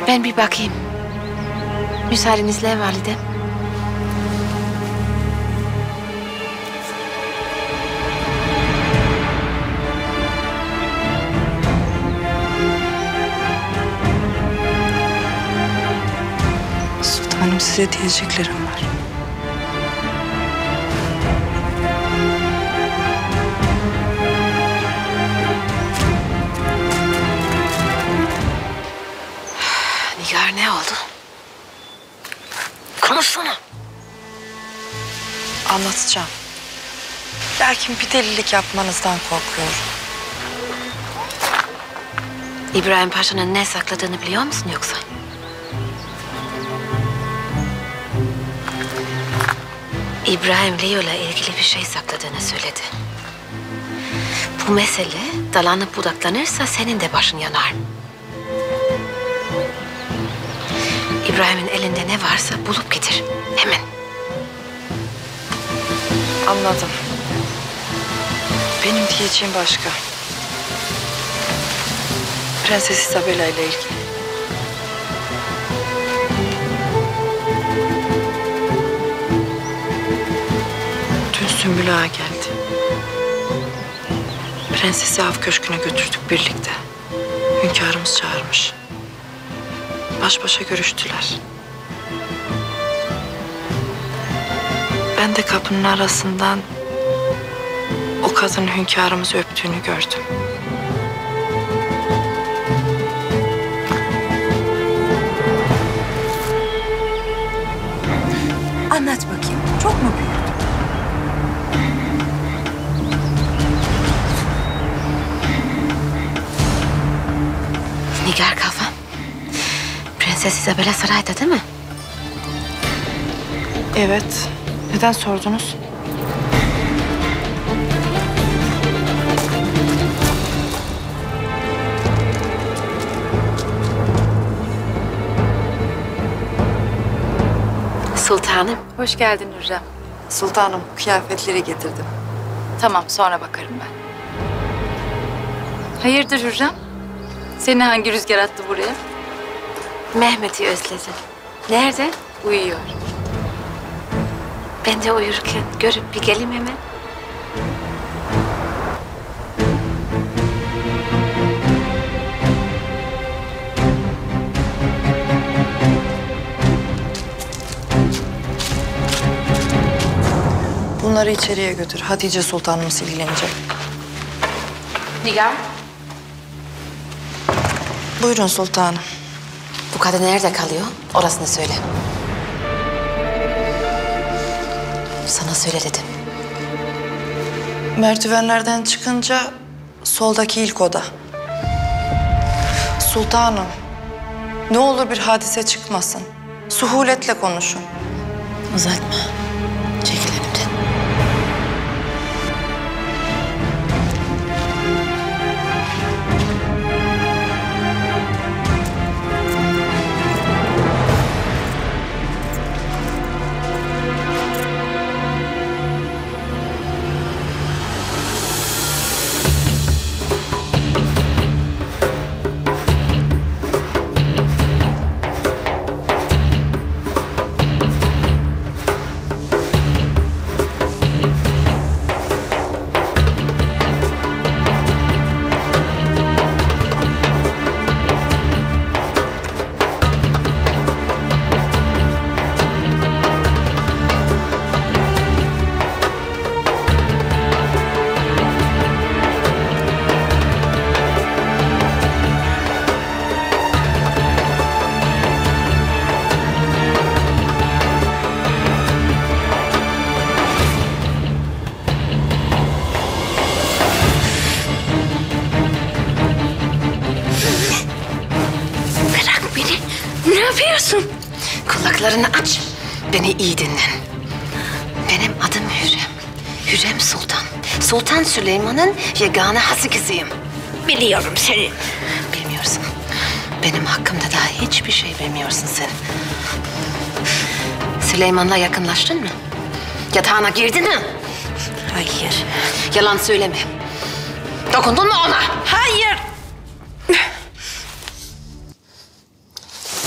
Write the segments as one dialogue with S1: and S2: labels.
S1: Ben bir bakayım. Müsaadenizle validem.
S2: Sultanım, size diyeceklerim var.
S1: Nigar, ne oldu? Konuşsana.
S2: Anlatacağım. Lakin bir delilik yapmanızdan korkuyorum.
S1: İbrahim Paşa'nın ne sakladığını biliyor musun yoksa? İbrahim Leo'yla ilgili bir şey sakladığını söyledi. Bu mesele dalanıp budaklanırsa senin de başın yanar. İbrahim'in elinde ne varsa bulup getir. Hemen.
S2: Anladım. Benim diyeceğim başka. Prenses Isabella ile ilgili. Dün Sümbül Ağa geldi. Prensesi av köşküne götürdük birlikte. Hünkârımız çağırmış. Baş başa görüştüler. Ben de kapının arasından o kadın hünkârımızı öptüğünü gördüm.
S3: Anlat bakayım. Çok mu büyüdü?
S1: Nigar Kalfa. Prenses Isabella sarayda değil mi?
S2: Evet. Neden sordunuz?
S1: Sultanım.
S4: Hoş geldin Hürrem.
S2: Sultanım, kıyafetleri getirdim.
S4: Tamam, sonra bakarım ben. Hayırdır Hürrem? Seni hangi rüzgar attı buraya?
S1: Mehmet'i özledim. Nerede?
S4: Uyuyor.
S1: Ben de uyurken görüp bir geleyim hemen.
S2: Bunları içeriye götür. Hatice Sultanımız ilgilenecek.
S1: Nigar.
S2: Buyurun sultanım.
S1: Bu kadın nerede kalıyor? Orasını söyle. Sana söyle dedim.
S2: Merdivenlerden çıkınca soldaki ilk oda. Sultanım, ne olur bir hadise çıkmasın. Suhuletle konuşun.
S1: Uzatma. Çekil önümden. yapıyorsun? Kulaklarını aç. Beni iyi dinle. Benim adım Hürrem. Hürrem Sultan. Sultan Süleyman'ın yegane hası kızıyım. Biliyorum seni. Bilmiyorsun. Benim hakkımda daha hiçbir şey bilmiyorsun sen. Süleyman'la yakınlaştın mı? Yatağına girdin mi? Hayır. Yalan söyleme. Dokundun mu ona? Hayır.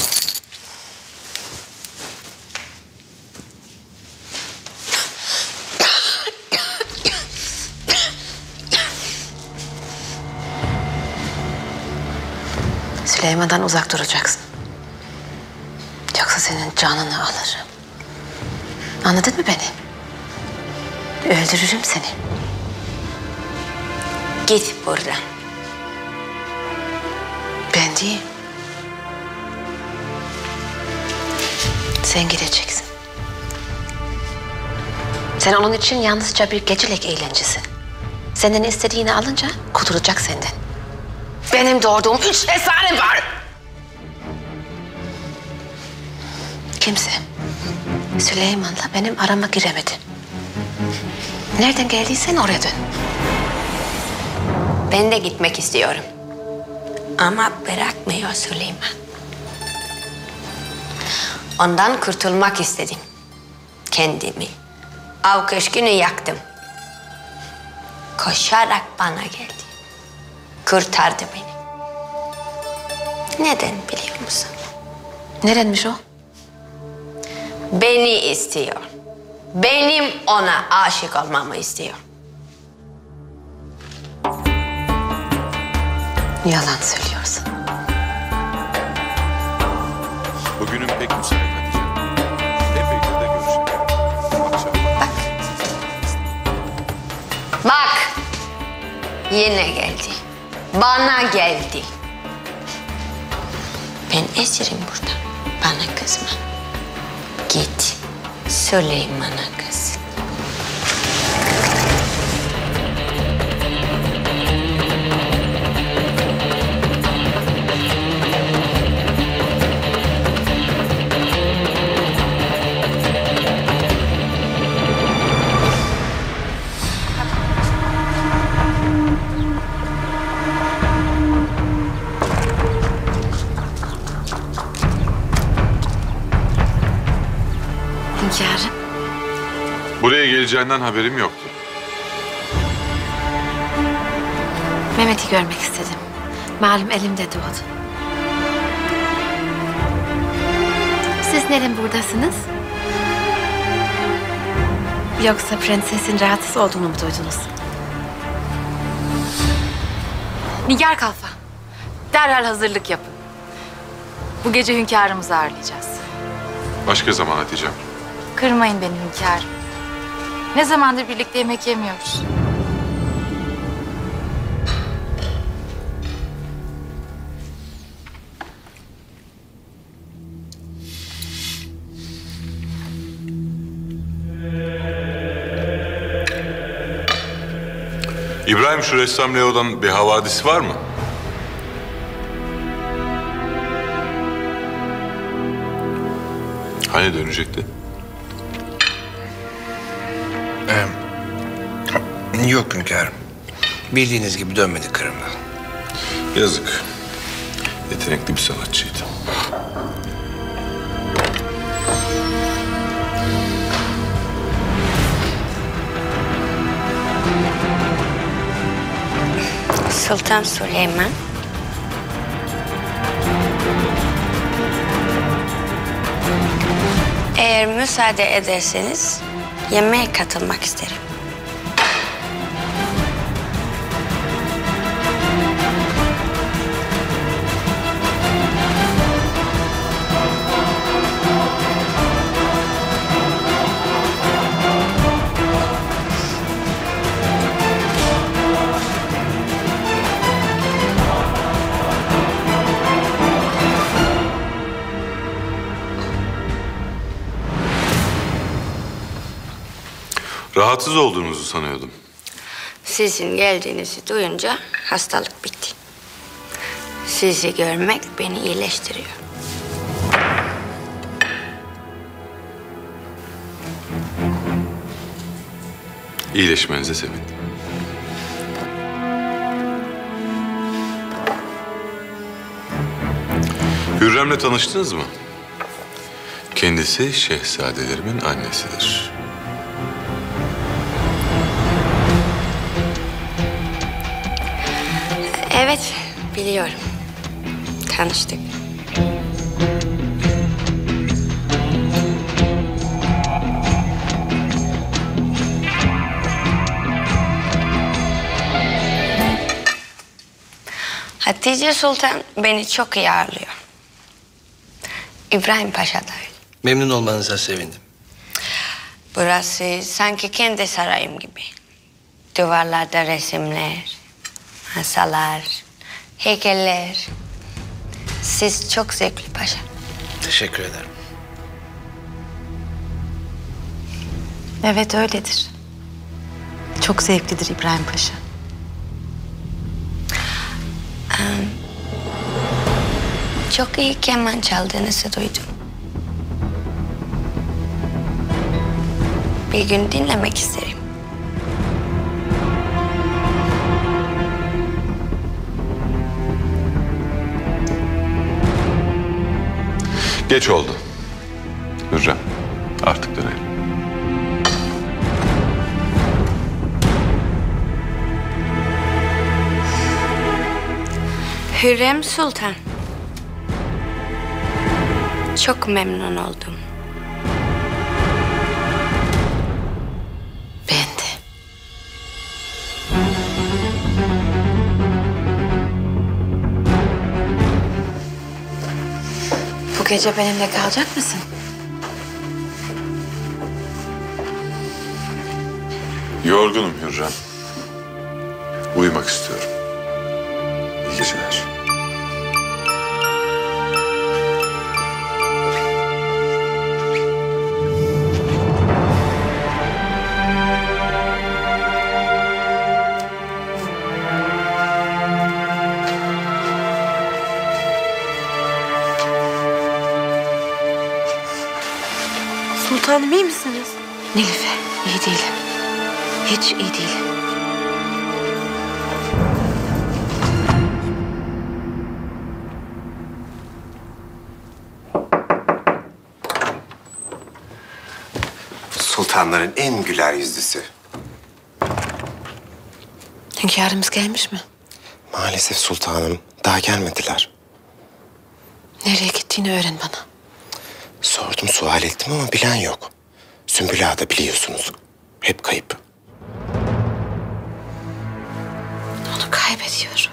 S1: Süleyman'dan uzak duracaksın. Yoksa senin canını alırım. Anladın mı beni? Öldürürüm seni.
S5: Git buradan.
S1: Ben değil. Sen gideceksin. Sen onun için yalnızca bir gecelik eğlencesin. Senden istediğini alınca kurtulacak senden. Benim doğurduğum 3 efsanem var. Kimse Süleyman'la benim arama giremedi. Nereden geldiysen oraya dön.
S5: Ben de gitmek istiyorum. Ama bırakmıyor Süleyman. Ondan kurtulmak istedim. Kendimi. Av köşkünü yaktım. Koşarak bana geldi. Kurtardı beni. Neden biliyor musun?
S1: Nedenmiş o?
S5: Beni istiyor. Benim ona aşık olmamı istiyor.
S1: Yalan söylüyorsun.
S6: Bugünün pek müsait Hatice. Epeyce de görüşelim. Akşam.
S5: Bak. Yine geldi. Bana geldi. Ben esirim burada. Bana kızma. Git. Süleyman'a kız.
S1: Hünkârım.
S6: Buraya geleceğinden haberim yoktu.
S1: Mehmet'i görmek istedim. Malum elimde doğdu. Siz neden buradasınız? Yoksa prensesin rahatsız olduğunu mu duydunuz?
S4: Nigar Kalfa. Derhal hazırlık yapın. Bu gece hünkârımızı ağırlayacağız.
S6: Başka zaman Hatice'm.
S4: Kırmayın beni hünkârım. Ne zamandır birlikte yemek yemiyoruz.
S6: İbrahim, şu ressam Leo'dan bir havadisi var mı? Hani dönecekti?
S7: Yok hünkârım. Bildiğiniz gibi dönmedi Kırım'dan.
S6: Yazık. Yetenekli bir sanatçıydı.
S5: Sultan Süleyman. Eğer müsaade ederseniz yemeğe katılmak isterim.
S6: Rahatsız olduğunuzu sanıyordum.
S5: Sizin geldiğinizi duyunca hastalık bitti. Sizi görmek beni iyileştiriyor.
S6: İyileşmenize sevindim. Hürrem'le tanıştınız mı? Kendisi şehzadelerimin annesidir.
S5: Evet, biliyorum. Tanıştık. Hatice Sultan beni çok iyi ağırlıyor. İbrahim Paşa da öyle.
S7: Memnun olmanıza sevindim.
S5: Burası sanki kendi sarayım gibi. Duvarlarda resimler, masalar, heykeller. Siz çok zevkli paşa.
S7: Teşekkür ederim.
S4: Evet öyledir. Çok zevklidir İbrahim Paşa.
S5: Çok iyi keman çaldığınızı duydum. Bir gün dinlemek isterim.
S6: Geç oldu. Hürrem, artık dönelim.
S5: Hürrem Sultan. Çok memnun oldum.
S1: Ben de.
S4: Bu gece benimle kalacak mısın?
S6: Yorgunum Hürrem. Uyumak istiyorum. İyi geceler.
S3: Sultanım iyi misiniz?
S1: Nilüfer, iyi değilim. Hiç iyi değilim.
S8: Sultanların en güler yüzlüsü.
S1: Hünkârımız gelmiş mi?
S8: Maalesef sultanım daha gelmediler.
S1: Nereye gittiğini öğren bana.
S8: Sordum, sual ettim ama bilen yok. Sümbül Ağa da biliyorsunuz. Hep kayıp.
S1: Onu kaybediyorum.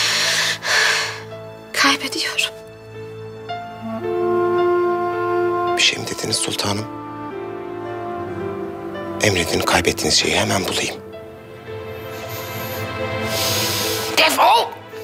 S1: Kaybediyorum.
S8: Bir şey mi dediniz sultanım? Emredin, kaybettiğiniz şeyi hemen bulayım.
S1: Defol!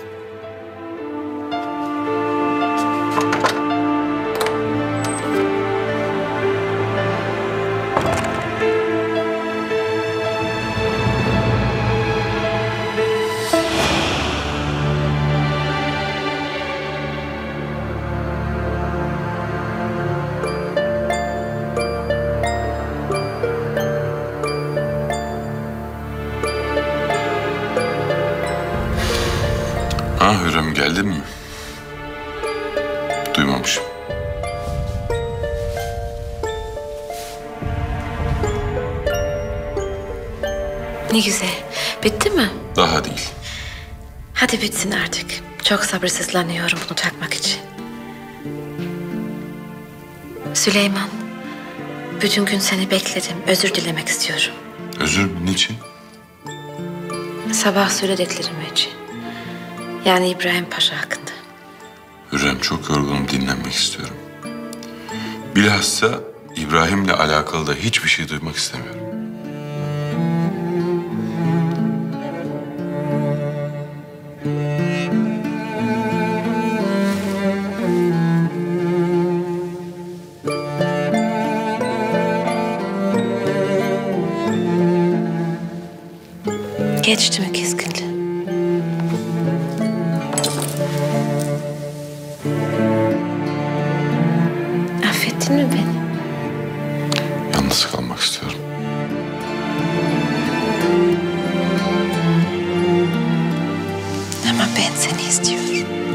S6: Ha Hürrem, geldin mi? Duymamışım.
S1: Ne güzel. Bitti mi?
S6: Daha değil.
S1: Hadi bitsin artık. Çok sabırsızlanıyorum bunu takmak için. Süleyman, bütün gün seni bekledim. Özür dilemek istiyorum.
S6: Özür niçin?
S1: Sabah söylediklerim için. Yani İbrahim Paşa hakkında.
S6: Hürrem, çok yorgunum, dinlenmek istiyorum. Bilhassa İbrahim'le alakalı da hiçbir şey duymak istemiyorum.
S1: Geçti mi kızgınlığı? Affettin mi beni?
S6: Yalnız kalmak istiyorum.
S1: Ama ben seni istiyorum.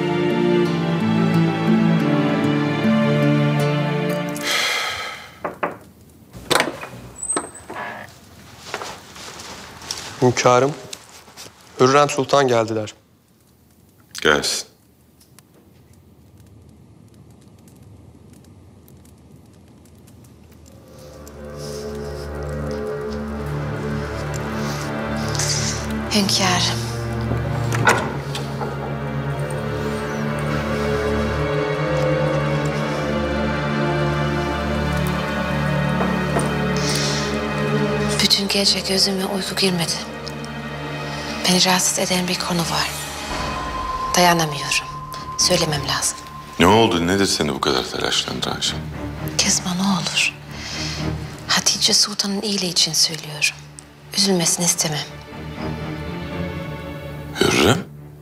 S9: Hünkârım, Hürrem Sultan geldiler.
S6: Gelsin.
S1: Hünkârım. gece gözüme uyku girmedi. Beni rahatsız eden bir konu var. Dayanamıyorum. Söylemem lazım.
S6: Ne oldu? Nedir seni bu kadar telaşlandıran Ayşe?
S1: Kızma ne olur. Hatice Sultan'ın iyiliği için söylüyorum. Üzülmesini istemem.
S6: Hürrem?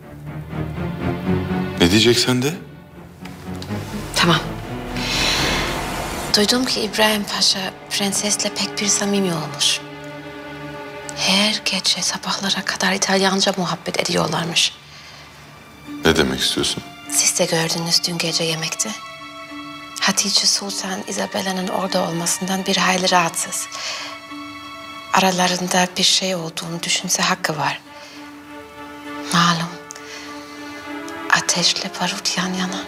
S6: Ne diyeceksen de?
S1: Tamam. Duydum ki İbrahim Paşa prensesle pek bir samimi olmuş. Her gece sabahlara kadar İtalyanca muhabbet ediyorlarmış.
S6: Ne demek istiyorsun?
S1: Siz de gördünüz dün gece yemekte. Hatice Sultan Isabella'nın orada olmasından bir hayli rahatsız. Aralarında bir şey olduğunu düşünse hakkı var. Malum ateşle barut yan yana.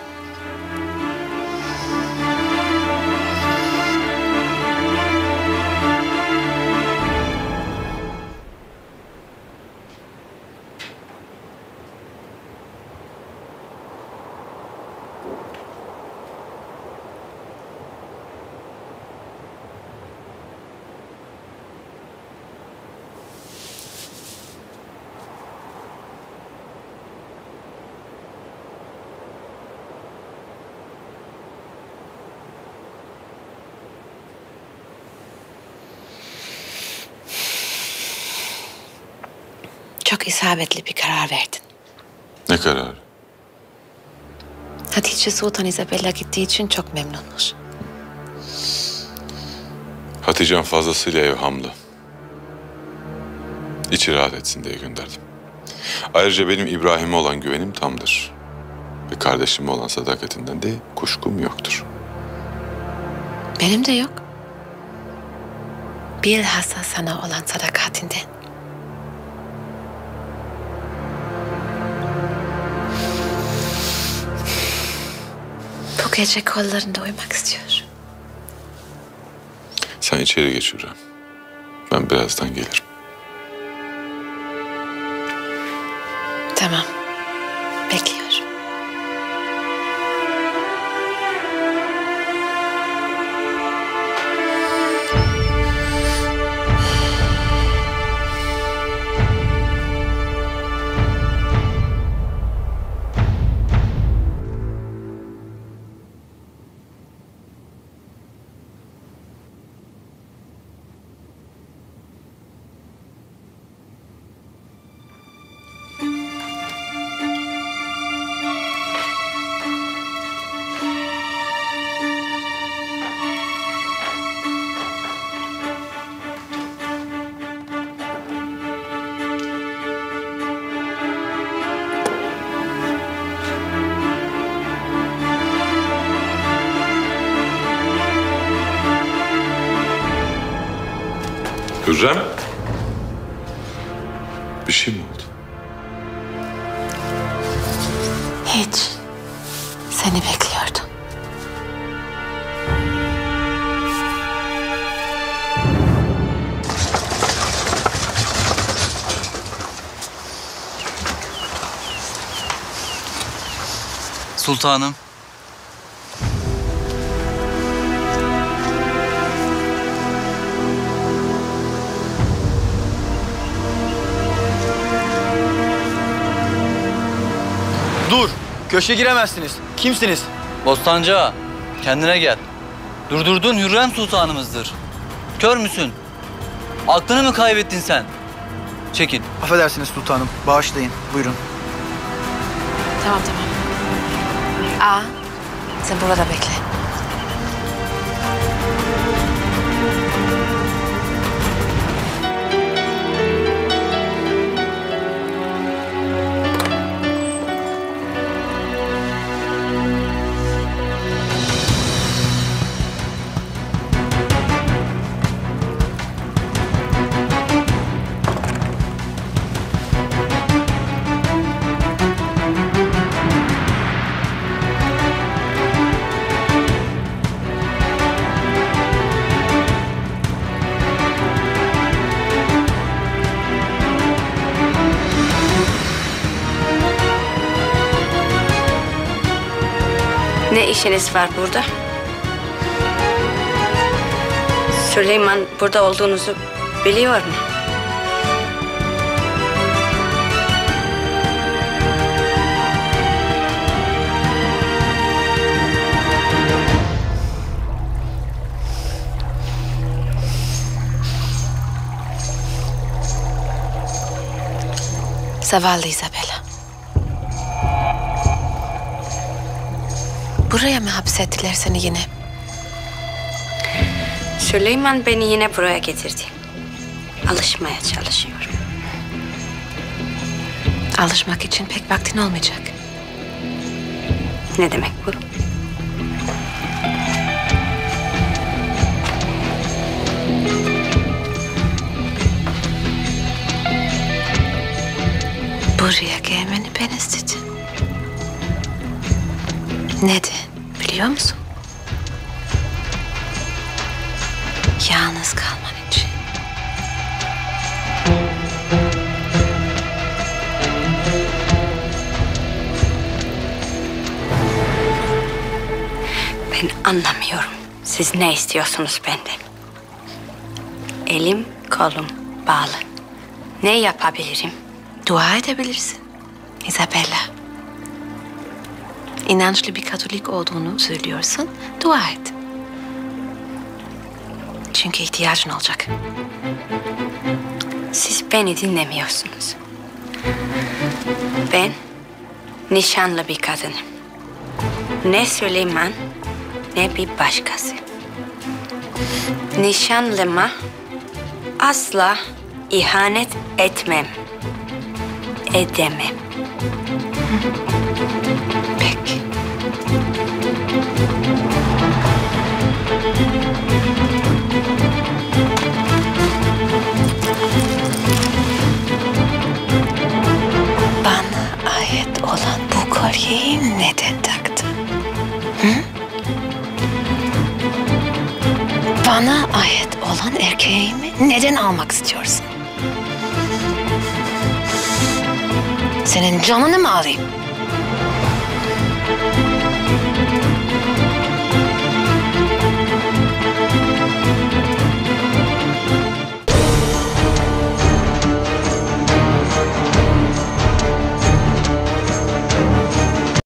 S1: Çok isabetli bir karar verdin.
S6: Ne kararı?
S1: Hatice Sultan Isabella gittiği için çok memnunmuş.
S6: Hatice'm fazlasıyla evhamlı. İçi rahat etsin diye gönderdim. Ayrıca benim İbrahim'e olan güvenim tamdır. Ve kardeşime olan sadakatinden de kuşkum yoktur.
S1: Benim de yok. Bilhassa sana olan sadakatinden. Bu gece kollarında uyumak istiyorum.
S6: Sen içeri geç Hürrem. Ben birazdan gelirim.
S1: Tamam. Bekliyorum.
S6: Hürrem? Bir şey mi oldu?
S1: Hiç. Seni bekliyordum.
S10: Sultanım.
S11: Dur! Köşke giremezsiniz. Kimsiniz?
S10: Bostancı ağa, kendine gel. Durdurdun Hürrem Sultanımızdır. Kör müsün? Aklını mı kaybettin sen? Çekil.
S11: Affedersiniz sultanım. Bağışlayın. Buyurun.
S1: Tamam. Aa, sen burada bekle.
S5: Ne işiniz var burada? Süleyman burada olduğunuzu Biliyorum.
S1: Zavallı Isabella. Buraya mı hapsettiler seni yine?
S5: Süleyman beni yine buraya getirdi. Alışmaya çalışıyorum.
S1: Alışmak için pek vaktin olmayacak.
S5: Ne demek bu?
S1: Buraya gelmeni ben istedim. Neden biliyor musun? Yalnız kalman için.
S5: Ben anlamıyorum. Siz ne istiyorsunuz benden? Elim kolum bağlı. Ne yapabilirim?
S1: Dua edebilirsin Isabella. İnançlı bir Katolik olduğunu söylüyorsun. Dua et. Çünkü ihtiyacın olacak.
S5: Siz beni dinlemiyorsunuz. Ben nişanlı bir kadınım. Ne Süleyman ne bir başkası. Nişanlıma asla ihanet etmem. Edemem.
S1: Peki. Bana ait olan bu kolyeyi neden taktın? Hı? Bana ait olan erkeğimi neden almak istiyorsun? Senin canını mı alayım?